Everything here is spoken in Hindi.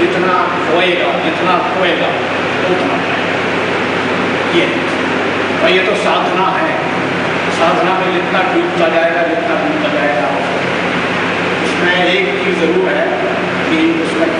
जितना खोएगा, जितना खोएगा उतना पाएगा। ये और ये तो साधना है। साधना में जितना डूबता जाएगा, जितना डूबता जाएगा, उसमें एक चीज़ ज़रूर है कि उसमें